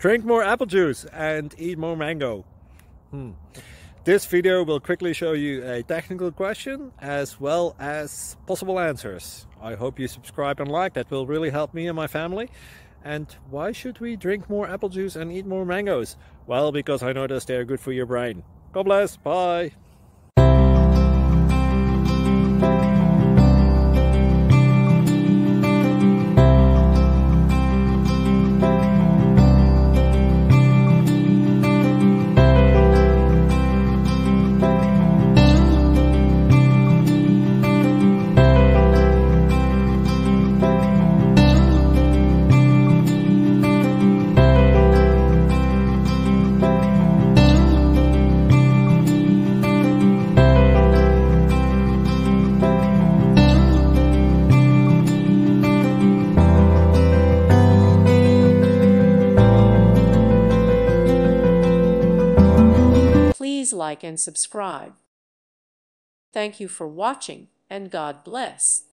Drink more apple juice and eat more mango. This video will quickly show you a technical question as well as possible answers. I hope you subscribe and like, that will really help me and my family. And why should we drink more apple juice and eat more mangoes? Well, because I noticed they're good for your brain. God bless, bye! Please like and subscribe. Thank you for watching, and God bless.